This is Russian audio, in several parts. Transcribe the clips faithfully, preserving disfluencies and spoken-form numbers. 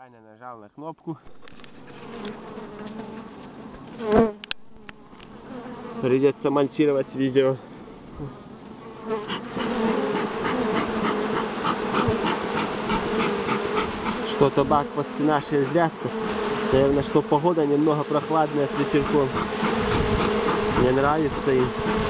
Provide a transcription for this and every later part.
Таня нажал на кнопку. Придется монтировать видео. Что-то бак после нашей изрядки. Наверное, что погода немного прохладная с ветерком. Мне нравится им.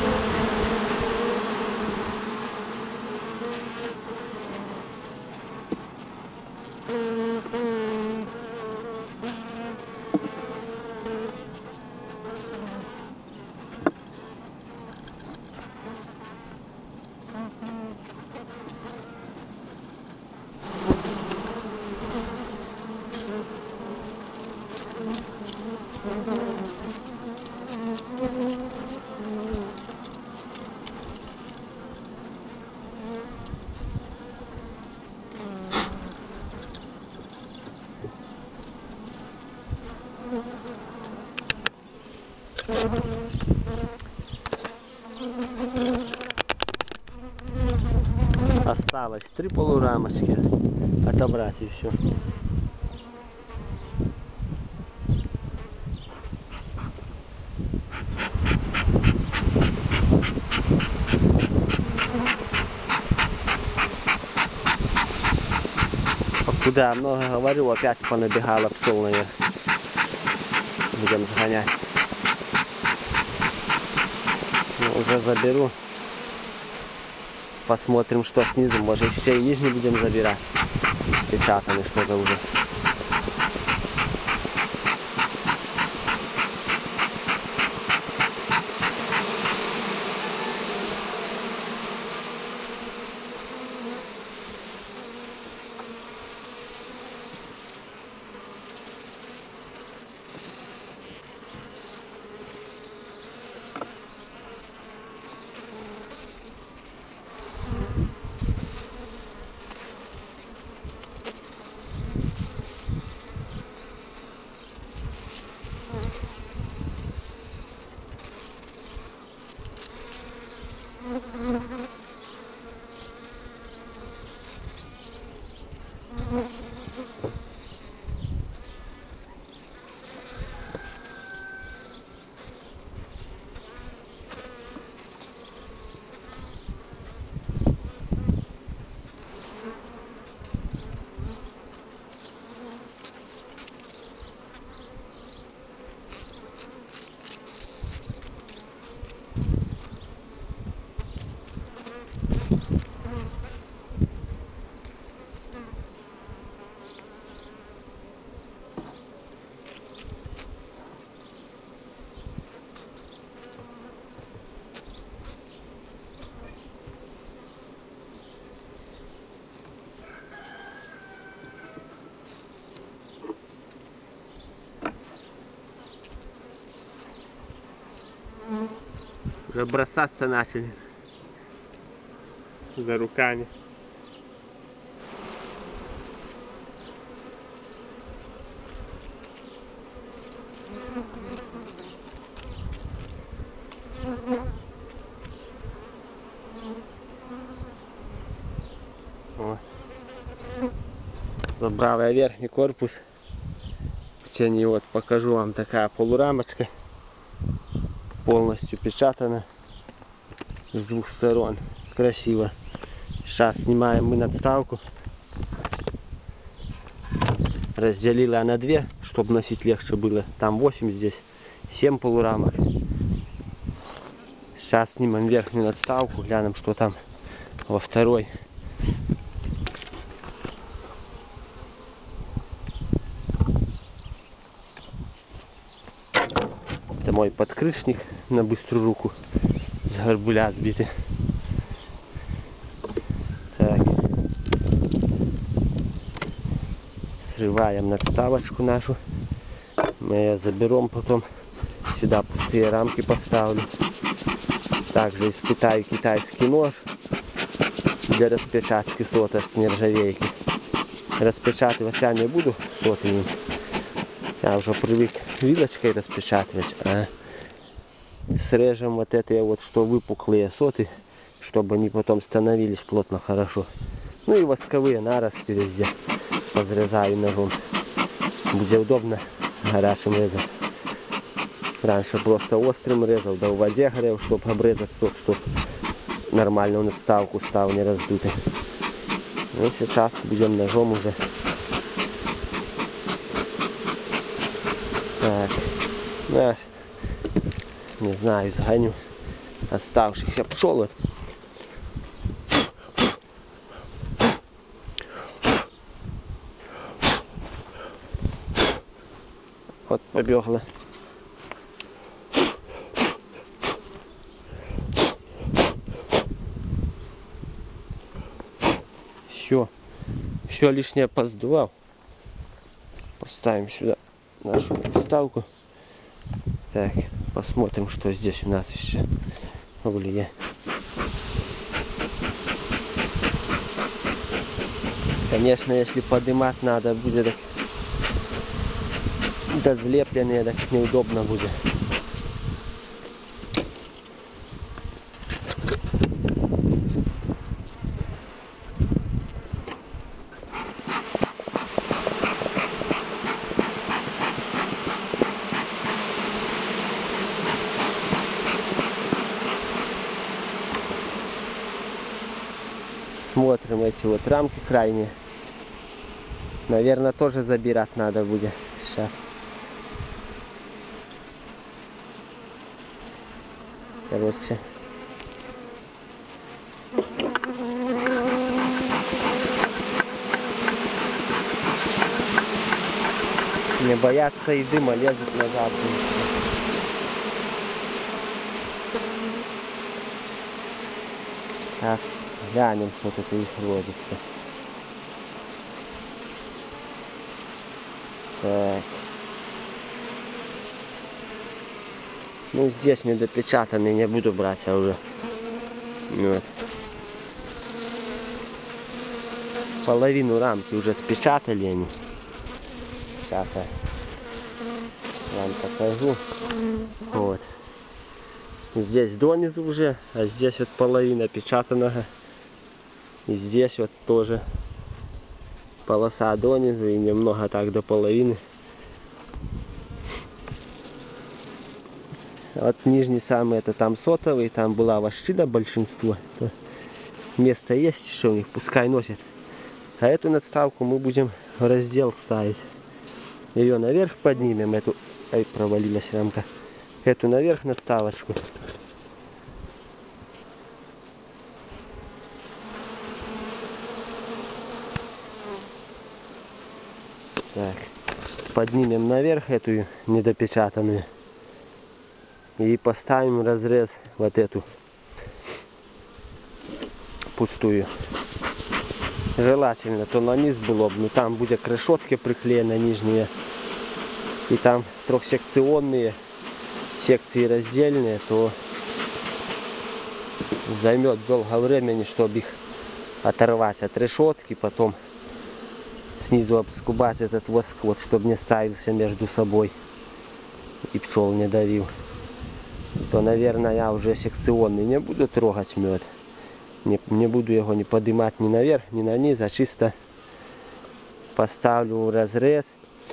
Осталось три полурамочки отобрать и все. Куда много говорю, опять понабегала пчел наверх. Будем сгонять. Ну, уже заберу. Посмотрим, что снизу. Может, еще и нижний будем забирать. Печатанный что-то уже. Уже бросаться начали за руками. О. Забрал я верхний корпус. В тени вот покажу вам такая полурамочка. Полностью печатана с двух сторон. Красиво. Сейчас снимаем мы надставку. Разделила на две, чтобы носить легче было. Там восемь, здесь семь полурамок. Сейчас снимем верхнюю надставку, глянем, что там во второй. Это мой подкрышник на быструю руку с горбуля сбитый. Так. Срываем надставочку нашу. Мы ее заберем потом. Сюда пустые рамки поставлю. Также испытаю китайский нож для распечатки сота с нержавейки. Распечатывать я не буду сотами. Я уже привык вилочкой распечатывать, а срежем вот эти вот, что выпуклые соты, чтобы они потом становились плотно хорошо. Ну и восковые наросты везде разрезаю ножом. Будет удобно горячим резать. Раньше просто острым резал, да в воде горел, чтобы обрезать сок, чтобы нормально он отставку стал не раздутый. Ну сейчас будем ножом уже. Так, ну, не знаю, сгоню оставшихся пчел. Вот побегла. Все, все лишнее поздувал. Поставим сюда нашу подставку. Так, посмотрим, что здесь у нас еще в улье. Конечно, если поднимать надо будет, так да залепленные, так неудобно будет. Смотрим эти вот рамки крайние. Наверное, тоже забирать надо будет сейчас. Короче. Не боятся и дыма, лезут назад. Сейчас глянем, что тут у них водится. Так. Ну, здесь недопечатанный не буду брать, а уже. Вот. Половину рамки уже спечатали они. Сейчас я вам покажу. Вот. Здесь донизу уже, а здесь вот половина печатанного. И здесь вот тоже полоса донизу и немного так до половины. Вот нижний самый это там сотовый, там была вощина большинство. Место есть еще у них, пускай носят. А эту надставку мы будем в раздел ставить. Ее наверх поднимем, эту, ай, провалилась рамка. Эту наверх надставочку. Так, поднимем наверх эту недопечатанную. И поставим разрез вот эту пустую. Желательно, то на низ было бы, но там будет к решетке приклеены нижние. И там трехсекционные секции раздельные, то займет долго времени, чтобы их оторвать от решетки, потом снизу обскубать этот воск, чтобы не ставился между собой и пчел не давил. То, наверное, я уже секционный не буду трогать мед. Не, не буду его не поднимать ни наверх, ни на низ, а чисто поставлю в разрез.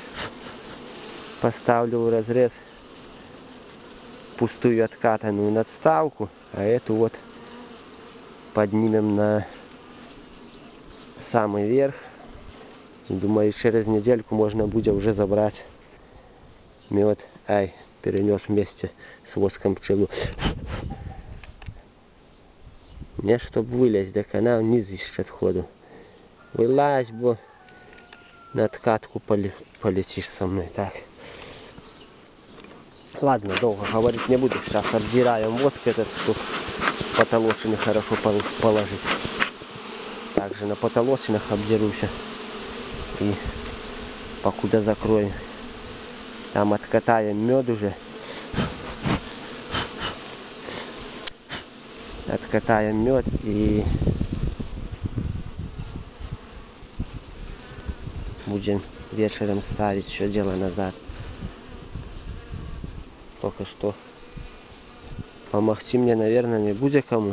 Поставлю в разрез пустую откатанную надставку, а эту вот поднимем на самый верх. Думаю, через недельку можно будет уже забрать мед. Ай, перенес вместе с воском пчелу. Мне, чтобы вылезть до канала, вниз ищет ходу. Вылазь, бо на откатку полетишь со мной. Так. Ладно, долго говорить не буду. Сейчас обдираем воск этот, чтобы потолочины хорошо положить. Также на потолочинах обдерусь. И покуда закроем. Там откатаем мед уже. Откатаем мед и будем вечером ставить все дело назад. Только что помогти мне, наверное, не будет кому.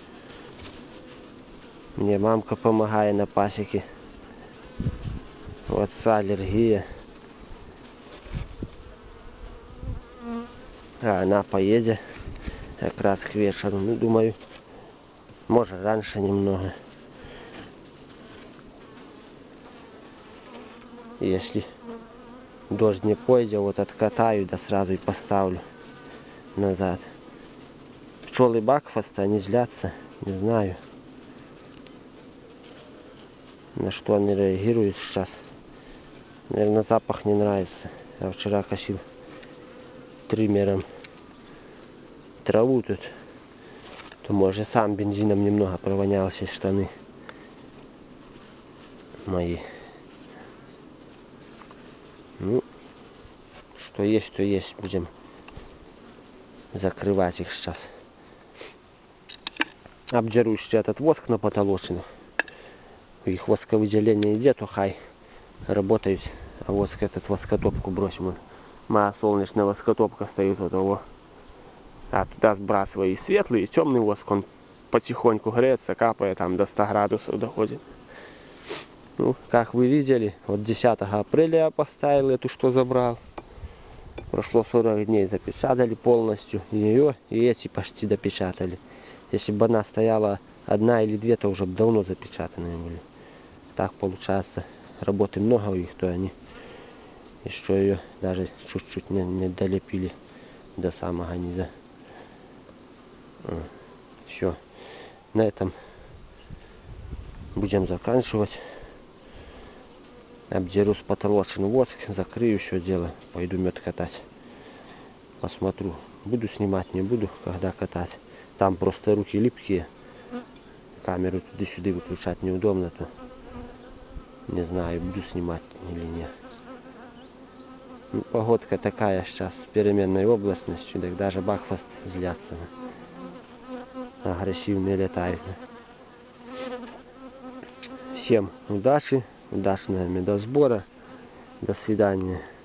Мне мамка помогает на пасеке. У отца аллергия. А она поедет как раз к вечеру. Ну, думаю, может раньше немного. Если дождь не пойдет, вот откатаю, да сразу и поставлю назад. Пчелы Бакфаста, они злятся, не знаю, на что они реагируют сейчас. Наверное, запах не нравится. Я вчера косил триммером траву тут, то может сам бензином немного провонялся штаны мои. Ну, что есть, то есть. Будем закрывать их сейчас. Обдеру еще этот воск на потолочину. Их восковыделение идет, то хай работают. А воск этот воскотопку бросим. Моя солнечная воскотопка стоит у того. А туда сбрасываю и светлый, и темный воск. Он потихоньку греется, капает, там до ста градусов доходит. Ну, как вы видели, вот десятого апреля я поставил эту, что забрал. Прошло сорок дней, запечатали полностью. И ее, и эти почти допечатали. Если бы она стояла одна или две, то уже бы давно запечатанные были. Так получается, работы много у них, то они еще ее даже чуть-чуть не, не долепили до самого низа. Все. На этом будем заканчивать. Обдеру с потолочный воск, закрою все дело. Пойду мед катать. Посмотрю, буду снимать, не буду, когда катать. Там просто руки липкие. Камеру туда-сюда выключать неудобно, то не знаю, буду снимать или нет. Ну, погодка такая сейчас с переменной облачностью, так даже Бакфаст злятся. Агрессивные летают. Всем удачи, удачного медосбора. До свидания.